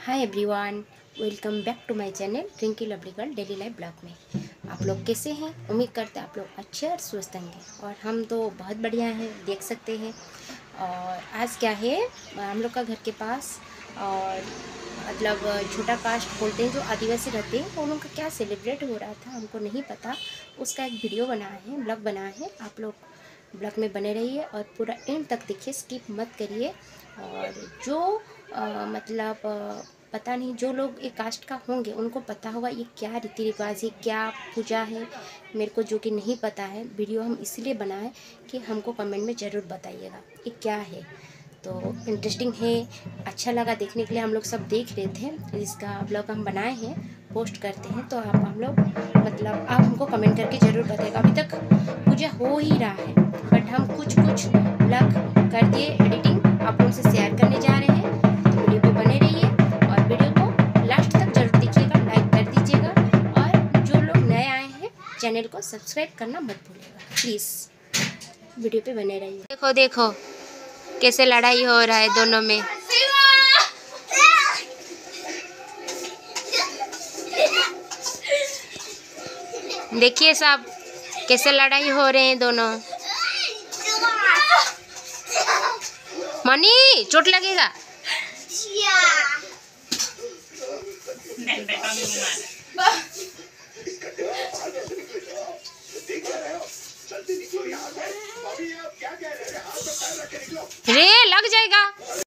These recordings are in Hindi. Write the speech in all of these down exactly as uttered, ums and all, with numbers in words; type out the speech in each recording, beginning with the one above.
Hi everyone, welcome back to my channel Twinkle lovely girl daily life blog में। आप लोग कैसे हैं? उम्मीद करते हैं आप लोग अच्छे और स्वस्थ होंगे और हम तो बहुत बढ़िया हैं, देख सकते हैं। और आज क्या है, हम लोग का घर के पास और मतलब छोटा कास्ट बोलते हैं जो आदिवासी रहते हैं, तो उनका क्या सेलिब्रेट हो रहा था हमको नहीं पता। उसका एक वीडियो बना है, ब्लॉग बना है। आप लोग ब्लॉग में बने रहिए और पूरा एंड तक देखिए, स्किप मत करिए। और जो आ, मतलब आ, पता नहीं, जो लोग एक कास्ट का होंगे उनको पता होगा ये क्या रीति रिवाज है, क्या पूजा है। मेरे को जो कि नहीं पता है, वीडियो हम इसलिए बनाए कि हमको कमेंट में ज़रूर बताइएगा ये क्या है। तो इंटरेस्टिंग है, अच्छा लगा देखने के लिए। हम लोग सब देख रहे थे, इसका ब्लॉग हम बनाए हैं, पोस्ट करते हैं। तो आप हम लोग मतलब आप हमको कमेंट करके ज़रूर बताइएगा। अभी तक पूजा हो ही रहा है, बट हम कुछ कुछ ब्लॉग कर दिए एडिटिंग, आप उनसे शेयर करने जा रहे हैं। तो वीडियो पे बने रहिए और वीडियो को लास्ट तक जरूर देखिएगा, लाइक कर दीजिएगा। और जो लोग नए आए हैं चैनल को सब्सक्राइब करना मत भूलिएगा प्लीज़। वीडियो पे बने रहिए। देखो देखो कैसे लड़ाई हो रहा है दोनों में। देखिए साहब कैसे लड़ाई हो रहे हैं दोनों। मनी चोट लगेगा। रे लग जाएगा।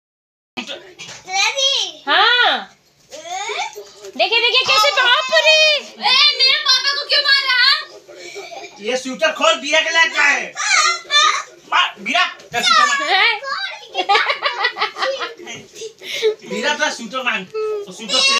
हाँ देखिए देखिए कैसे बाप रे। मेरे पापा को क्यों मार रहा? ये स्वेटर खोल, बीरा के लायक है। मार बीरा, क्या स्वेटर मार? बीरा तो स्वेटर मार, तो स्वेटर से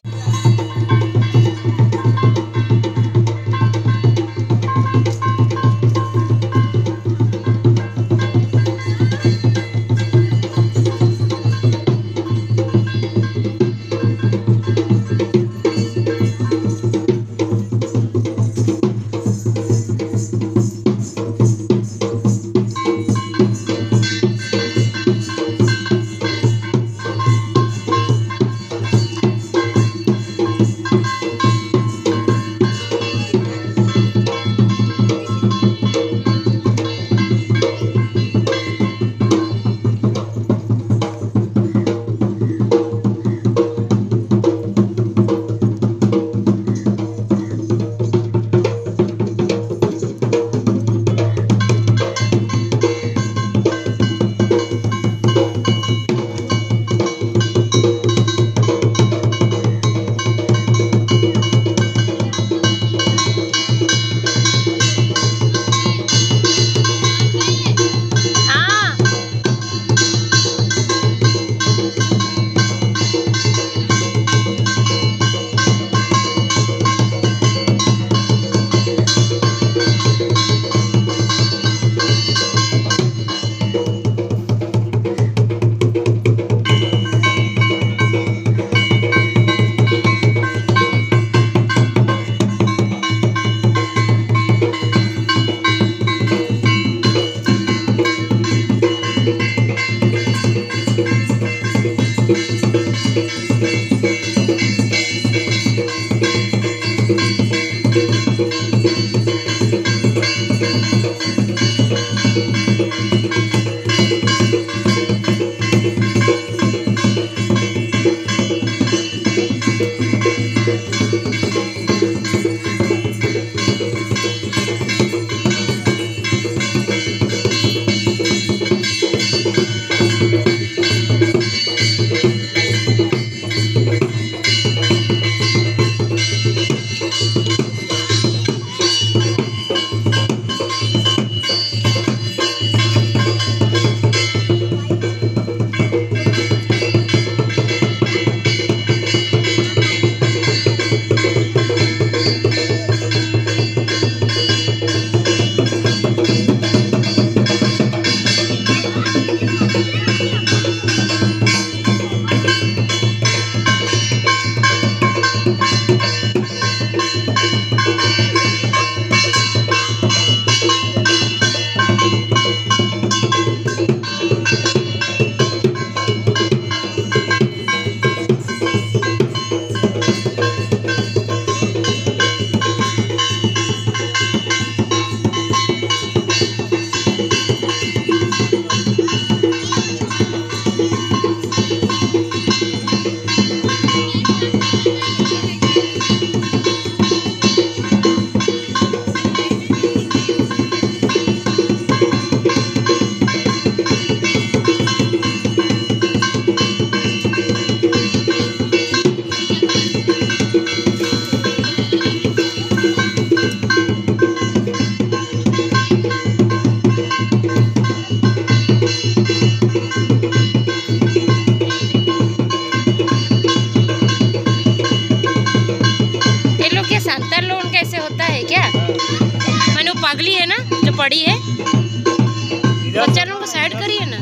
बड़ी है। बच्चा लोग को साइड करिए ना।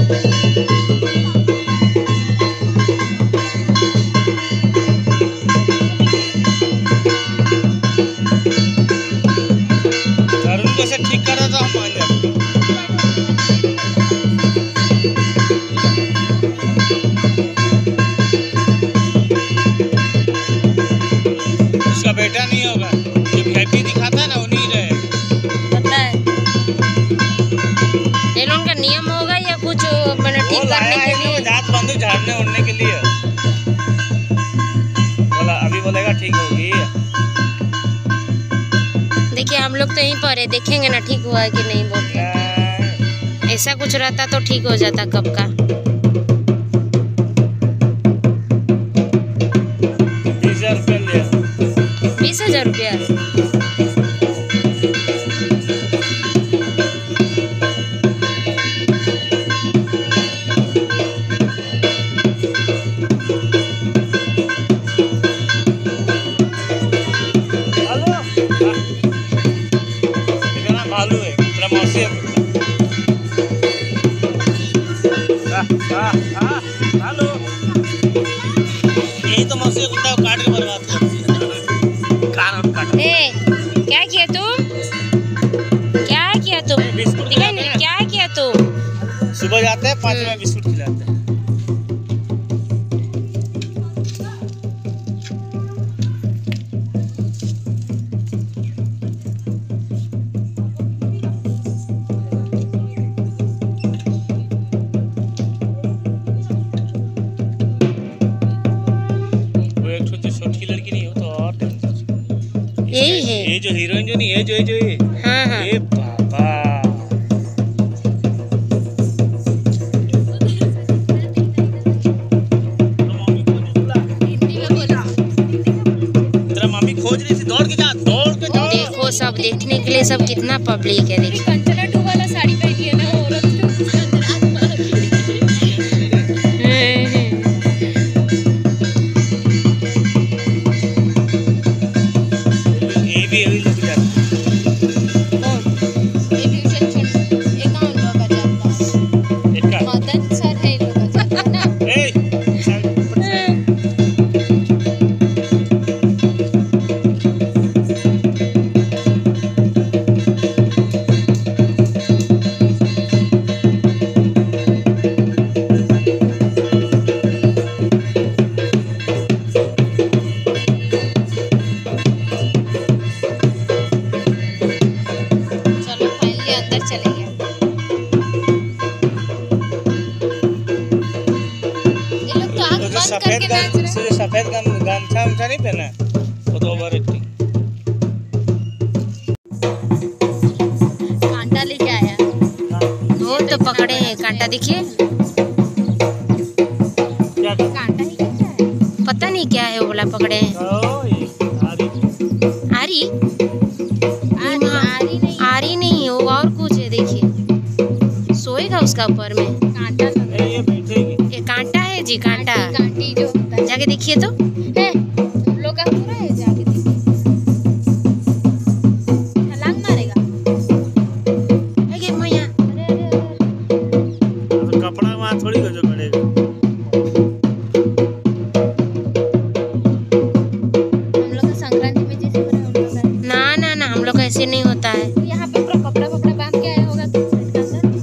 अरुण को से ठीक कर रहा था, हम मान जाते। उसका बेटा नहीं होगा, जो वीआईपी दिखाता है ना वो नहीं रहे। पता है ये लोगों का नियम होगा या कुछ मैंने ठीक करने के लिए? जात बंदूक झाड़ने उड़ने के लिए बोला, अभी बोलेगा ठीक होगी। देखिए हम लोग तो यहीं पर है, देखेंगे ना ठीक हुआ है कि नहीं बोल के। ऐसा कुछ रहता तो ठीक हो जाता कब का। बीस हजार रुपया लिया। बीस हजार रुपया भालू है, तेरा मौसी है। भालू यही तो मौसी कुत्ता को काट के बर्बाद करती है। कान काट। ए, क्या किया तुम? क्या किया तुम? बिस्कुट दिखाई नहीं, क्या किया तुम? सुबह जाते हैं पाँच में बिस्कुट खिलाते हैं। छोटी लड़की नहीं हो तो और यही है ये जो हीरोइन जो नहीं है, जो जो ये हाँ हाँ ये बाबा तेरा मम्मी खोज रही थी, दौड़ के जा, दौड़ के जा। देखो सब देखने के लिए सब कितना पब्लिक है। देखिए कंचना टू वाला साड़ी पहनी है ना औरत ये भी यही लग जाता एक का मदन सर है लोग जाता ना। ए चलो फाइनली अंदर चले गए। ये लोग तो आँख तो जो बंद सफेद करके नाच गम रहे जो सफेद गम गमछा उमछा नहीं पहना है, वो तो ओवर एक्टिंग। कांटा लेके आया। वो तो पकड़े हैं कांटा। देखिए क्या कर कांटा ही क्या है? पता नहीं क्या है वो बोला पकड़े हैं। ओ ये आरी आरी आरी आरी नहीं आरी नहीं हो और कुछ है। देखिए सोएगा उसका ऊपर में। कांटा लगा ए, ये बैठेगी। ये कांटा है जी, कांटा। कांटी जो होता है। जाके देखिए तो। है तुम लोग का पूरा है, जाके देखिए। छलांग मारेगा। है कि मैया अरे अरे अरे तो कपड़ा वहाँ थोड़ी गजब पड़ेगा। हम लोग का संक्रांति में जैसे बना हम लोग का ना ना ना हम लोग का ऐसे नहीं होता है। तो यहाँ पे पूरा कपड़ा कपड़ा बांध के आया होगा तो सेट का सर।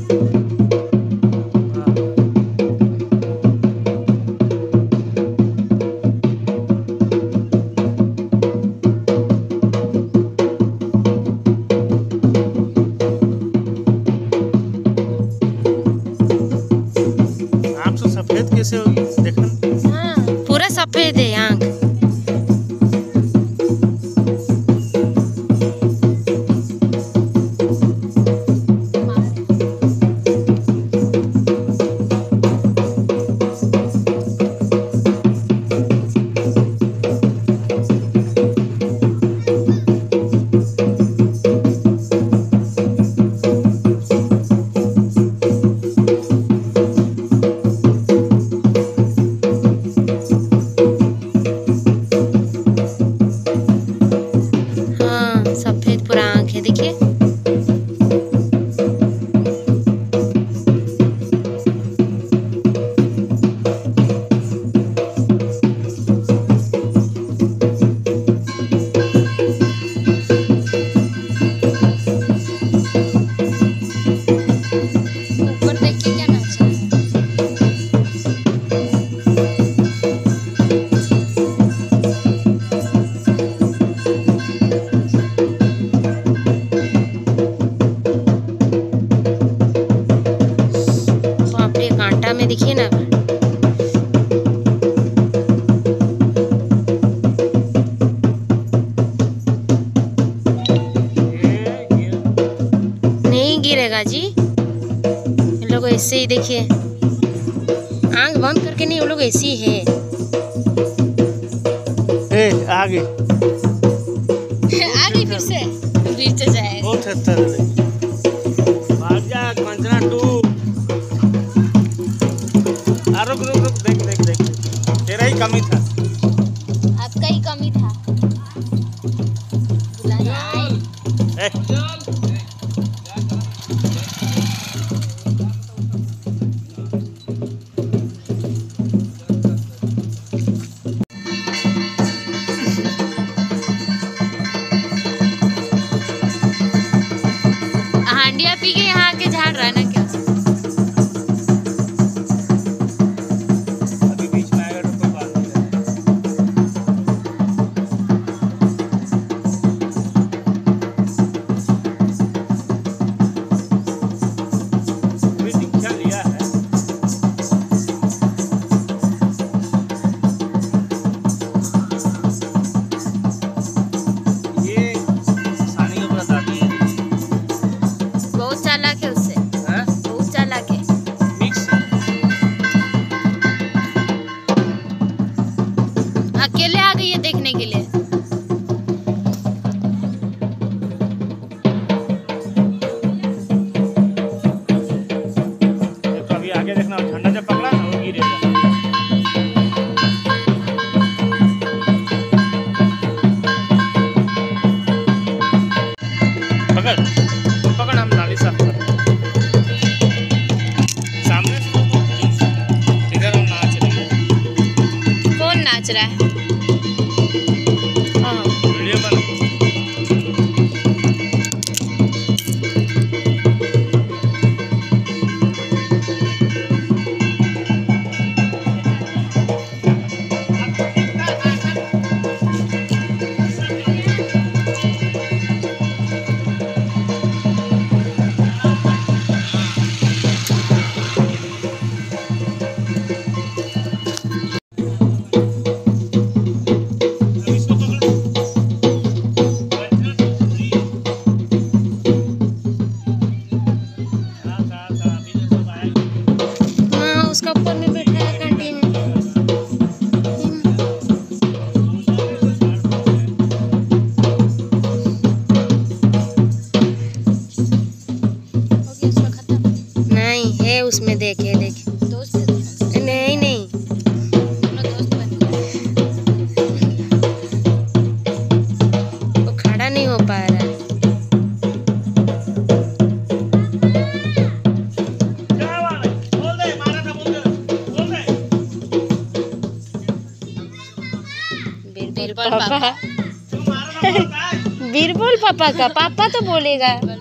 ये देखिए, आँख बंद करके नहीं, वो लोग ऐसे ही है। ए आगे आगे फिर से बीच से जाए। बहुत खतर है। भाग जा कंचना टू। आ रुक रुक रुक, देख देख देख, तेरा ही कमी था। आपका ही कमी था। बुलाने आए। ए हांडिया पी के यहाँ के झाड़ रहा है ना क्या? अभी बीच में आएगा तो कोई बात नहीं है। अभी दीक्षा लिया है। ये सानी के ऊपर दादी है। बहुत चालाक है उससे, हैं? बहुत चालाक है। मिक्स अकेले आ गई है देखने के लिए। देखो अभी आगे देखना, ठंडा जब पकड़ा ना वो गिरेगा। पकड़ तुम पकड़, हम नाली साफ कर रहे हैं। सामने से इधर हम नाच रहे हैं। कौन नाच रहा है? हाँ। वीडियो बना। इसको पकड़। हाँ, हाँ, हाँ, अभी तो सब आएगा। हाँ, उसका ऊपर में बैठा है कैंटीन में। हो गया उसका खत्म। नहीं है उसमें, देखे देखे। दोस्त है दोनों। नहीं नहीं, दोनों दोस्त बन गए। वो खड़ा नहीं हो पा रहा है। क्या बात है? बोल दे, मारा था, बोल दे, बोल दे। बीरबल बीरबल पापा, पापा। तू मारा था, बोल दे। बीरबल पापा का पापा तो बोलेगा।